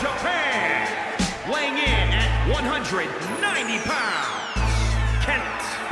Japan, weighing in at 190 pounds, Kent.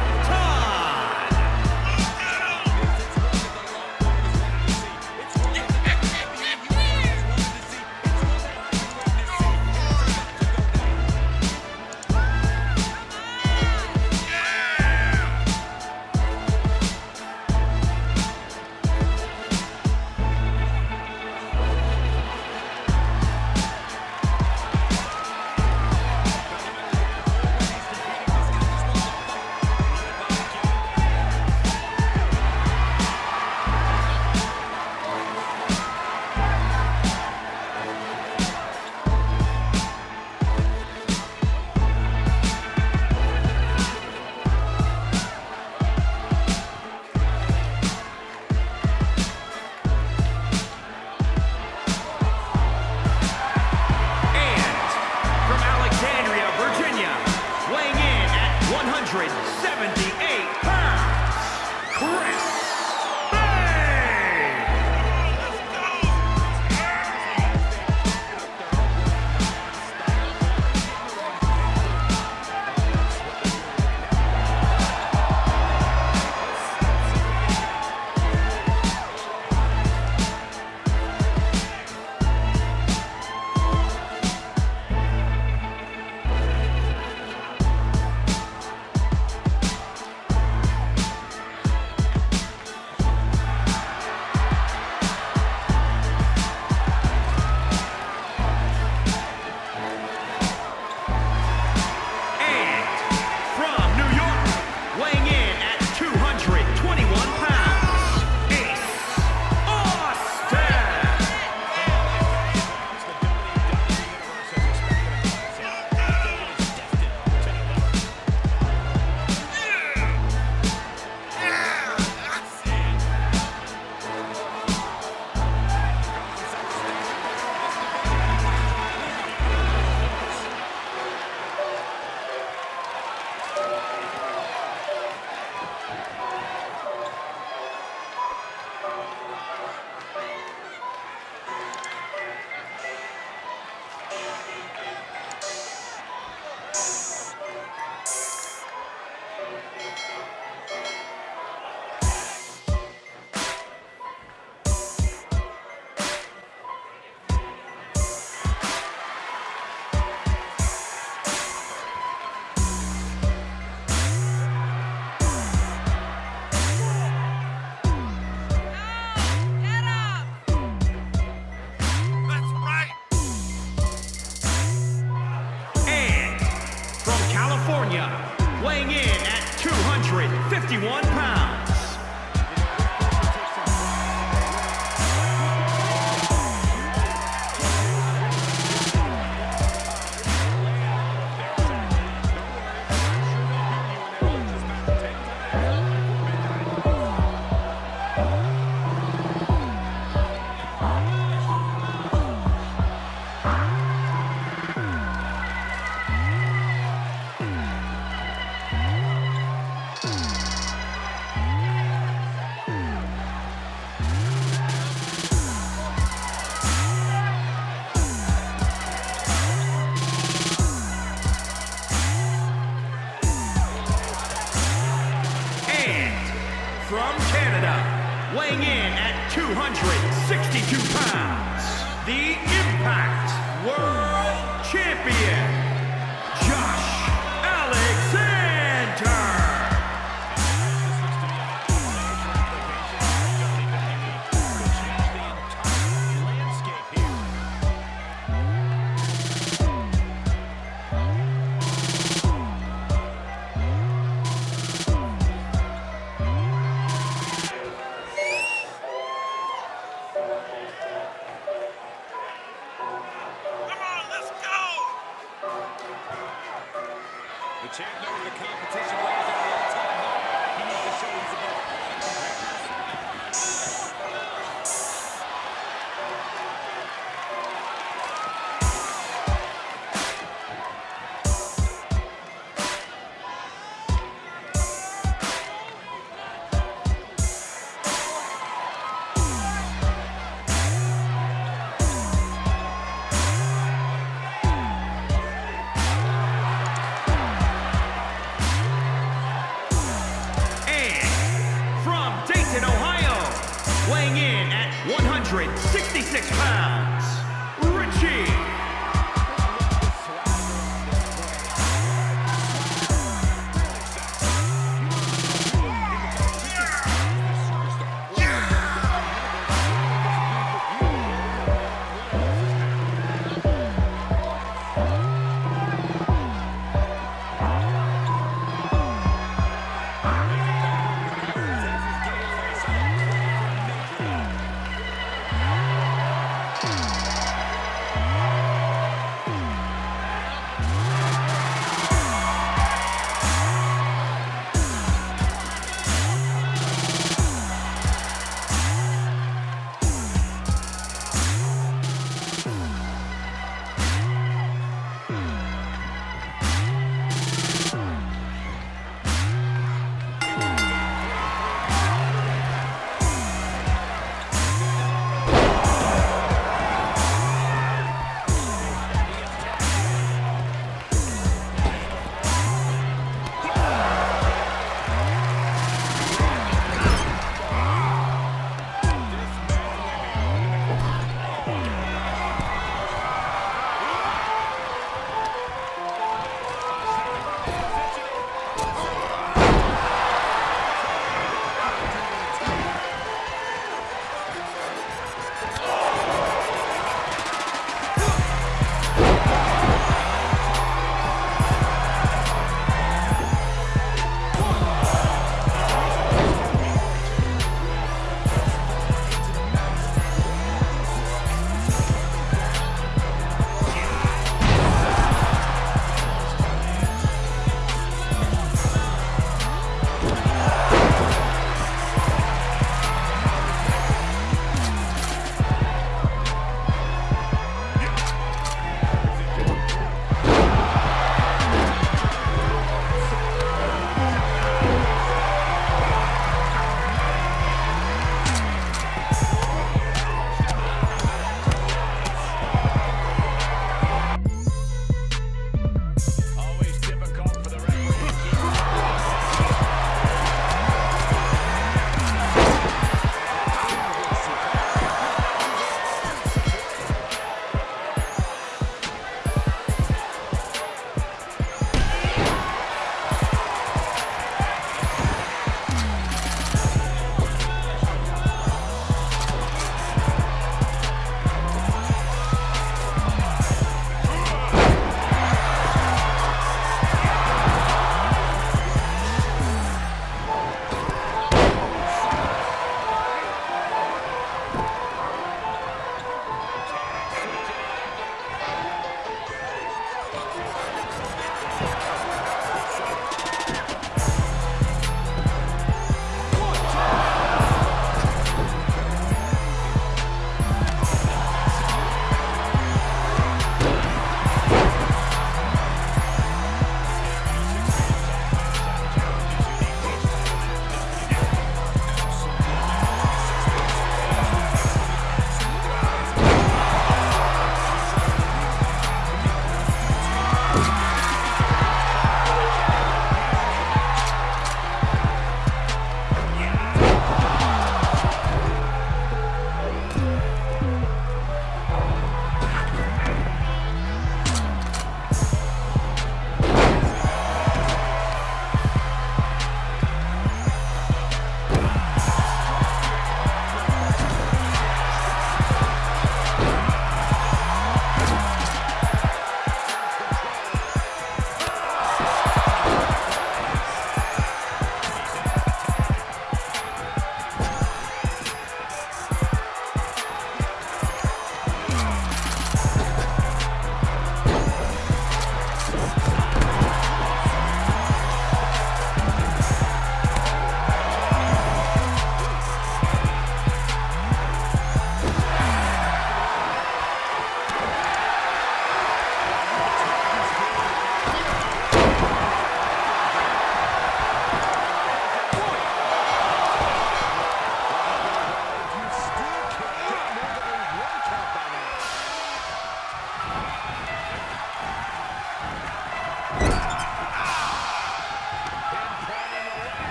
Weighing in at 251 pounds. From Canada, weighing in at 262 pounds, the Impact World Champion, Josh Alexander. The champ knows the competition levels are all time high. He needs to show he's above all competitors.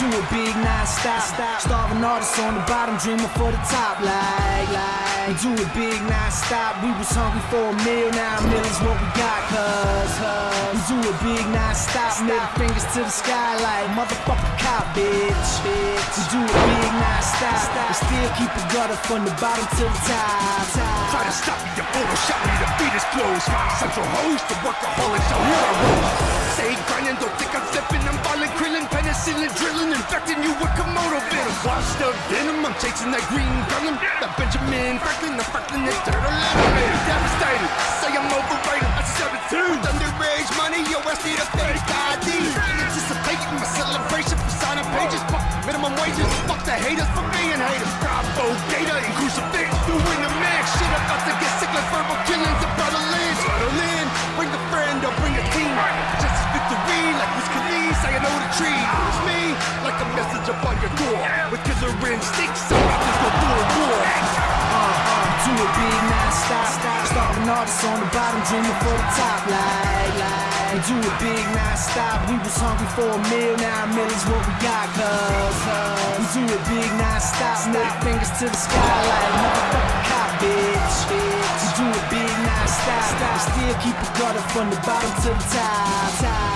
do it big non-stop. Starving artists on the bottom, dreaming for the top. We do it big non-stop. We was hungry for a meal, now a meal is what we got. Cause we do it big non-stop. Middle fingers to the sky like motherfucking cop, bitch. We do it big non-stop. We still keep it gutter from the bottom to the top. Try to stop me, you Photoshop me, the beat is closed. Central host, the workaholic, so here I roll. Say grinding, don't think I'm slipping. I'm balling, krillin', penicillin, drilling, infecting you with Komodo venom. Washed up venom, I'm chasing that green gun'em. That Benjamin Franklin, the Franklin, the turtle animated. Devastated, say I'm overrated. That's 17. With underage money, yo, I need a fake ID. Anticipating my celebration for signing pages. Fuck minimum wages, fuck the haters for being haters. Bravo, data, and crucifix, doing the max shit. About to get sick like verbal killings and brother Lynch. Bring a friend or bring a team. Justice victory, like Wiz Khalifa, I know the tree. It's me, like a message up on your door. With killer instincts, so I just go through a war. Do it big non-stop. Starving artists on the bottom, dreaming for the top. We do it big non-stop. We was hungry for a meal, now a meal is what we got. Cause we do it big non-stop. Middle fingers to the sky like motherfucking cop, bitch. We do it big non-stop. We still keep it gutter from the bottom to the top.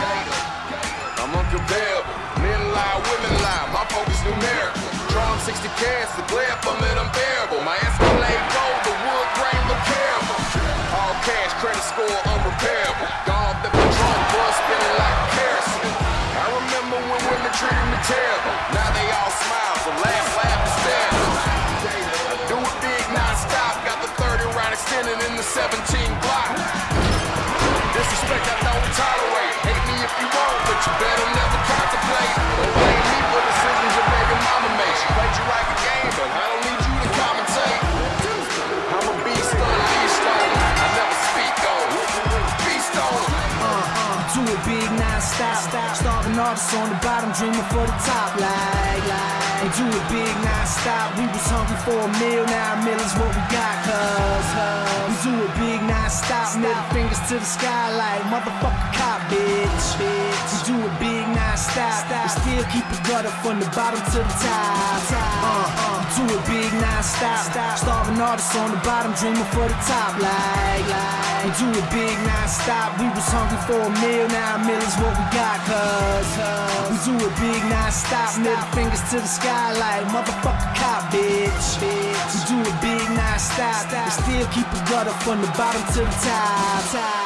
I'm uncomparable. Men lie, women lie. My focus numerical. Drum 60 cans, the glare from it unbearable. My Escalade gold, the wood grain look terrible. All cash, credit score unrepairable. Gone the patrol, blood spinning like kerosene. I remember when women treated me terrible. Now they all smile, so last laugh is standard. I do it big non-stop. Got the 30 round extended in the 17 block. Disrespect I don't tolerate. Hate me if you want, but you better never contemplate. Don't blame me for decisions your baby mama made. She played you like a game, but I don't need you to commentate. I'm a beast on a leash on them. I never speak on them. Beast on them. Do it big non-stop. Starving artists on the bottom, dreaming for the top. We do it big non-stop. We was hungry for a meal, now a meal is what we got. Cause we do it big non-stop. Middle fingers to the sky like motherfucking cop, bitch. We do it big non-stop. We still keep it gutter from the bottom to the top. Do it big non-stop. Starving artists on the bottom, dreaming for the top. We do it big non-stop. We was hungry for a meal, now a meal is what we got. Cause we do it big non-stop. Middle fingers to the sky like motherfucking cop, bitch. We do it big non-stop. We still keep it gutter from the bottom to the top.